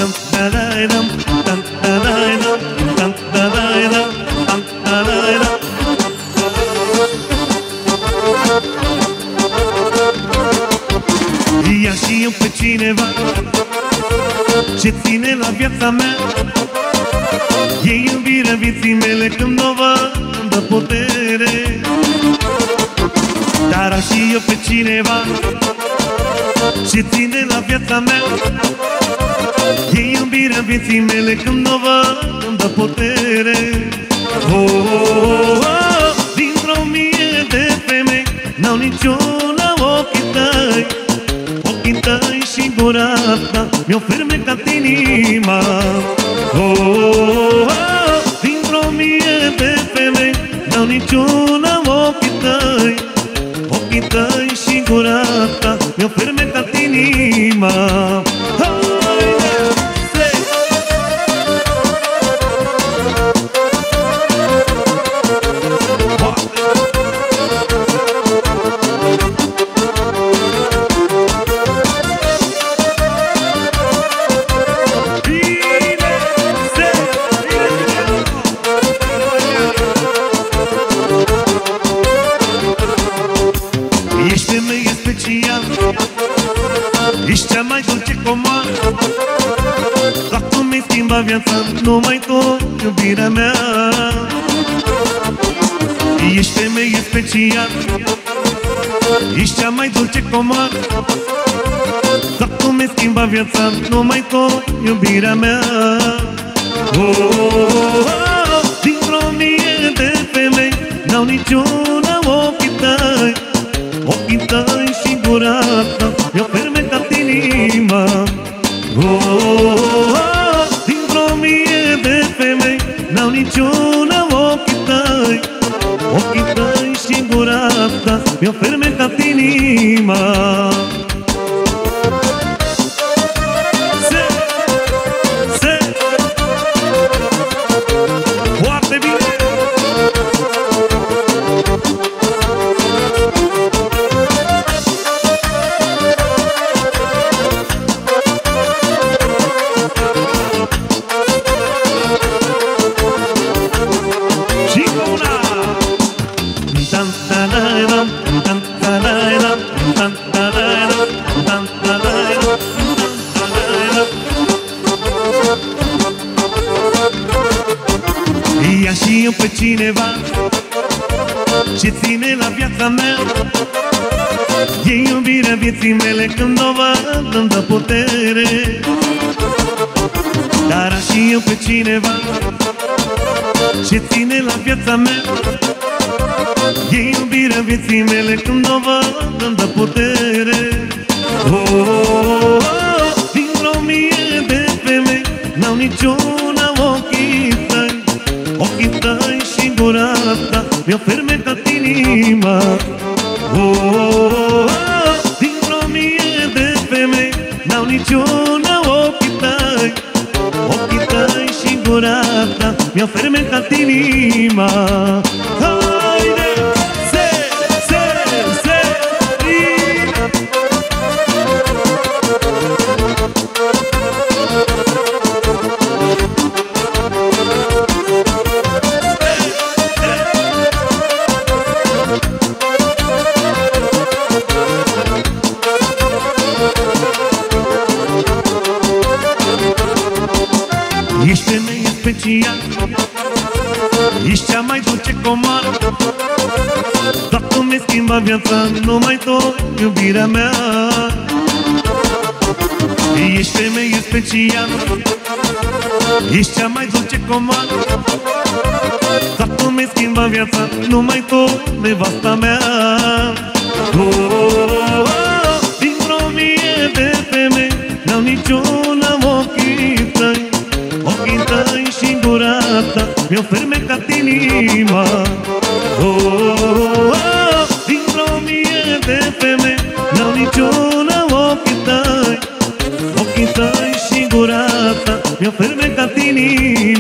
Ia și eu pe cineva ce ține la viața mea. E iubirea vieții mele când o văd de putere. Dar și eu pe cineva ce ține la viața mea. E iubirea vieții mele când o văd de putere. Oh, oh, oh, dintr-o mie de femei n-au niciuna ochii tăi. Ochii tăi și gura ta mi-o fermecat inima. Oh, oh, oh, dintr-o mie de femei n-au niciuna ochii tăi. Ochii tăi și gura ta mi-o fermecat inima. Ești femeie specială, ești cea mai dulce comoară. Doar tu mi-ai schimbat viața, numai tu, iubirea mea. Ești femeie specială, ești cea mai dulce comoară. Doar tu mi-ai schimbat viața, numai tu, iubirea mea. Oh, oh, oh, dintr-o mie de femei n-au niciuna ochii tăi. Ochii tăi și gura ta mi-au fermecat inima. Oh, oh, oh, dintr-o mie de femei n-au niciuna ochii tăi. Ochii tăi și gura ta mi-au fermecat inima. Foarte bine! Ia și eu pe cineva ce ține la viața mea. E iubirea vieții mele când o văd îmi dă putere. Dar și eu pe cineva ce ține la viața mea. E iubirea vieții mele când o văd îmi dă putere. Oh, oh, oh, dintr-o mie de femei n-au niciuna ochii tăi. Ochii tăi și gura ta mi-au fermecat inima. Oh, oh, oh, dintr-o mie de femei n-au niciuna ochii tăi. Ochii tăi și gura ta mi-au fermecat inima. Haide! Ești femeie specială, ești cea mai dulce comoară. Doar tu mi-ai schimbat viața, numai tu, iubirea mea. Ești femeie specială, ești cea mai dulce comoară. Doar tu mi-ai schimbat viața, numai tu, nevasta mea. Oh, oh, oh, dintr-o mie de femei n-au niciuna ochii tăi. Ochii tăi și gura ta mi-au fermecat inima. Oh, oh, oh, dintr-o mie de femei n-au niciuna ochii tăi. Ochii tăi și gura ta mi-au fermecat inima.